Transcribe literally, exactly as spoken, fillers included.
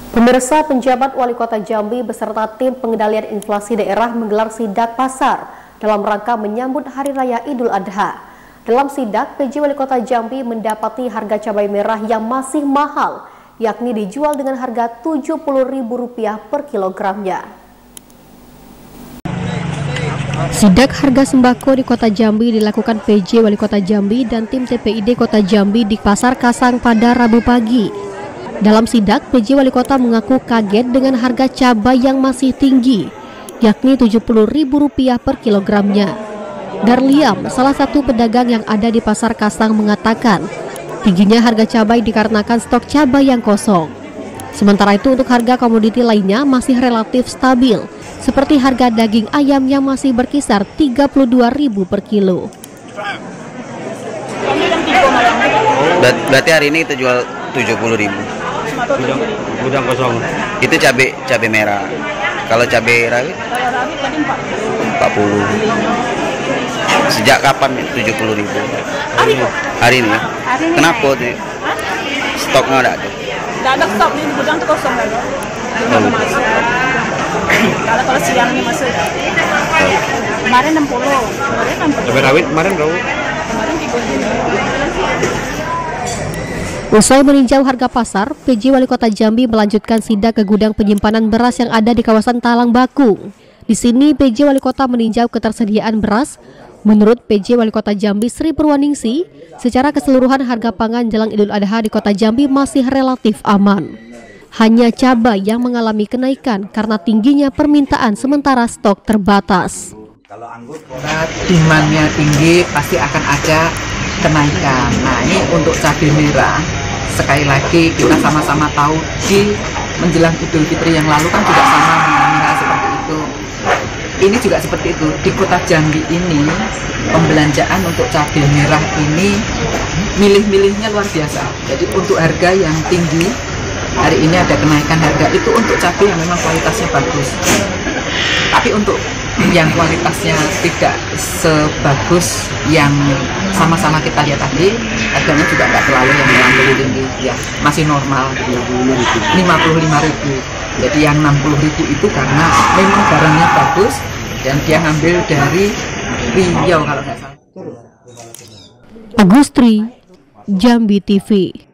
Pemirsa, penjabat Wali Kota Jambi beserta tim pengendalian inflasi daerah menggelar sidak pasar dalam rangka menyambut Hari Raya Idul Adha. Dalam sidak, P J Wali Kota Jambi mendapati harga cabai merah yang masih mahal, yakni dijual dengan harga tujuh puluh ribu rupiah per kilogramnya. Sidak harga sembako di Kota Jambi dilakukan P J Wali Kota Jambi dan tim T P I D Kota Jambi di Pasar Kasang pada Rabu pagi. Dalam sidak, P J Wali Kota mengaku kaget dengan harga cabai yang masih tinggi, yakni tujuh puluh ribu rupiah per kilogramnya. Darliam, salah satu pedagang yang ada di Pasar Kasang, mengatakan tingginya harga cabai dikarenakan stok cabai yang kosong. Sementara itu untuk harga komoditi lainnya masih relatif stabil, seperti harga daging ayam yang masih berkisar tiga puluh dua ribu per kilo. Ber berarti hari ini kita jual tujuh puluh ribu. Gudang, gudang kosong. Itu cabai cabai merah. Kalau cabai rawit empat puluh. Sejak kapan tujuh puluh ribu? Hari ini. Hari ini. Hari ini. Kenapa tuh? Stoknya ada tuh? Tidak ada stok, di gudang tuh kosong lagi. Belum masuk. Kalau kalau siang ini masuk. Kemarin enam puluh. Kemarin enam puluh. Cabai rawit kemarin berapa? Kemarin tiga puluh. Usai meninjau harga pasar, P J Wali Kota Jambi melanjutkan sidak ke gudang penyimpanan beras yang ada di kawasan Talang Bakung. Di sini P J Wali Kota meninjau ketersediaan beras. Menurut P J Wali Kota Jambi Sri Purwaningsi, secara keseluruhan harga pangan jelang Idul Adha di Kota Jambi masih relatif aman. Hanya cabai yang mengalami kenaikan karena tingginya permintaan sementara stok terbatas. Kalau anggur demandnya tinggi pasti akan ada kenaikan. Nah, ini untuk cabai merah, sekali lagi kita sama-sama tahu di menjelang Idul Fitri yang lalu kan juga sama mengalami hal seperti itu. Ini juga seperti itu. Di Kota Jambi ini pembelanjaan untuk cabai merah ini milih-milihnya luar biasa. Jadi untuk harga yang tinggi hari ini ada kenaikan harga itu untuk cabai yang memang kualitasnya bagus. Tapi untuk yang kualitasnya tidak sebagus yang sama-sama kita lihat tadi, harganya juga nggak terlalu yang terlalu tinggi, ya masih normal lima puluh lima ribu. Jadi yang enam puluh ribu itu karena memang barangnya bagus dan dia ngambil dari Riau kalau nggak salah. Agustri, Jambi T V.